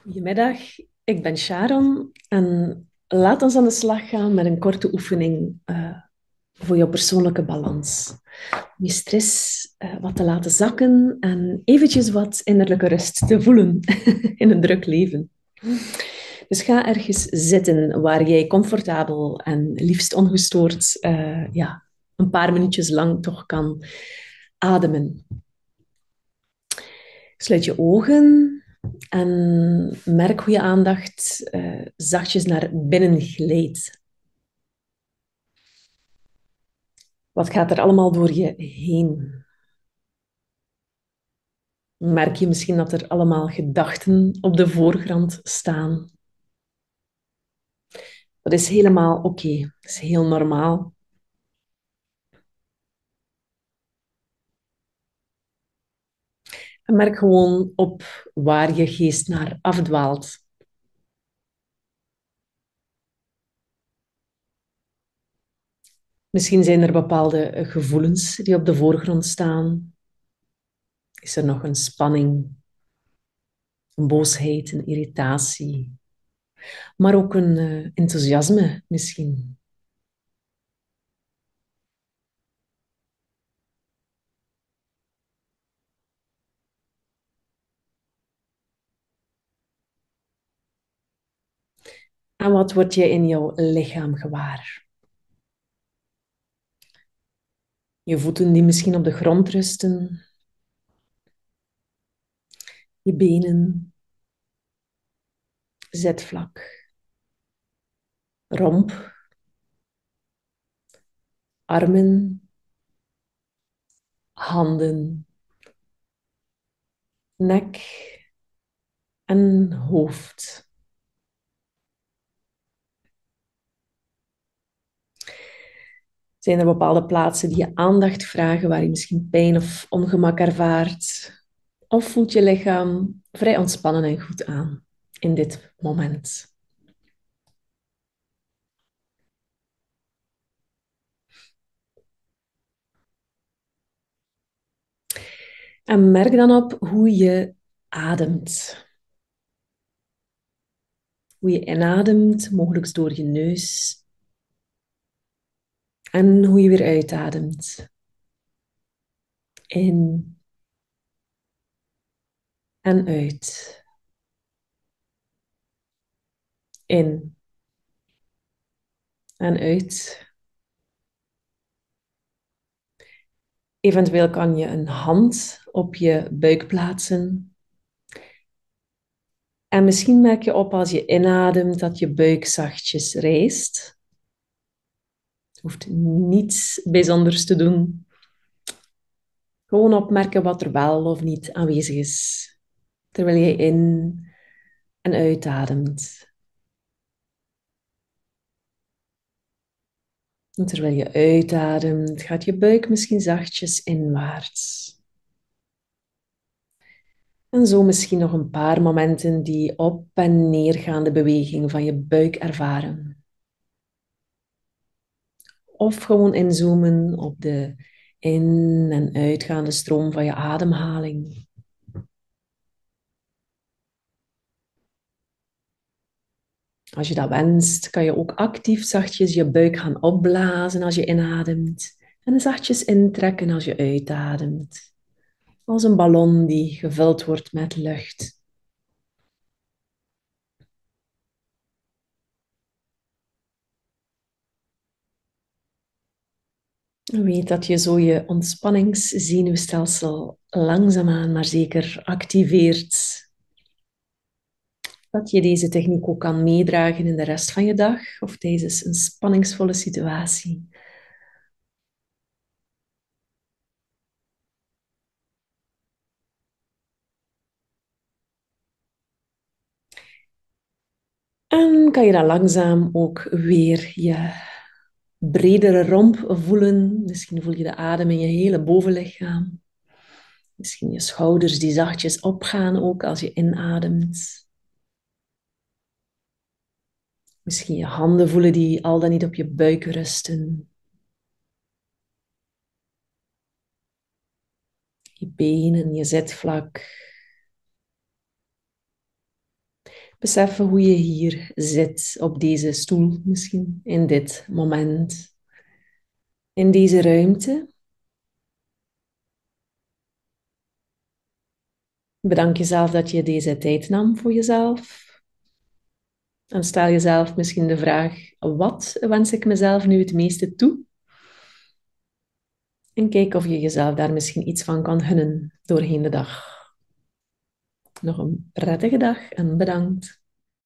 Goedemiddag, ik ben Sharon en laat ons aan de slag gaan met een korte oefening voor jouw persoonlijke balans. Om je stress wat te laten zakken en eventjes wat innerlijke rust te voelen in een druk leven. Dus ga ergens zitten waar jij comfortabel en liefst ongestoord een paar minuutjes lang toch kan ademen. Sluit je ogen en merk hoe je aandacht zachtjes naar binnen glijdt. Wat gaat er allemaal door je heen? Merk je misschien dat er allemaal gedachten op de voorgrond staan? Dat is helemaal oké. Dat is heel normaal. En merk gewoon op waar je geest naar afdwaalt. Misschien zijn er bepaalde gevoelens die op de voorgrond staan. Is er nog een spanning, een boosheid, een irritatie, maar ook een enthousiasme misschien. En wat word je in jouw lichaam gewaar? Je voeten die misschien op de grond rusten, je benen, zetvlak, romp, armen, handen, nek en hoofd. Zijn er bepaalde plaatsen die je aandacht vragen, waar je misschien pijn of ongemak ervaart? Of voelt je lichaam vrij ontspannen en goed aan in dit moment? En merk dan op hoe je ademt. Hoe je inademt, mogelijk door je neus. En hoe je weer uitademt. In en uit. In en uit. Eventueel kan je een hand op je buik plaatsen. En misschien merk je op als je inademt dat je buik zachtjes rijst. Je hoeft niets bijzonders te doen. Gewoon opmerken wat er wel of niet aanwezig is. Terwijl je in en uitademt. En terwijl je uitademt, gaat je buik misschien zachtjes inwaarts. En zo misschien nog een paar momenten die op- en neergaande beweging van je buik ervaren. Of gewoon inzoomen op de in- en uitgaande stroom van je ademhaling. Als je dat wenst, kan je ook actief zachtjes je buik gaan opblazen als je inademt en zachtjes intrekken als je uitademt. Als een ballon die gevuld wordt met lucht. Weet dat je zo je ontspanningszenuwstelsel langzaamaan maar zeker activeert. Dat je deze techniek ook kan meedragen in de rest van je dag of tijdens een spanningsvolle situatie. En kan je dan langzaam ook weer je bredere romp voelen. Misschien voel je de adem in je hele bovenlichaam. Misschien je schouders die zachtjes opgaan ook als je inademt. Misschien je handen voelen die al dan niet op je buik rusten. Je benen, je zitvlak. Beseffen hoe je hier zit, op deze stoel misschien, in dit moment, in deze ruimte. Bedank jezelf dat je deze tijd nam voor jezelf. En stel jezelf misschien de vraag: wat wens ik mezelf nu het meeste toe? En kijk of je jezelf daar misschien iets van kan gunnen doorheen de dag. Nog een prettige dag en bedankt.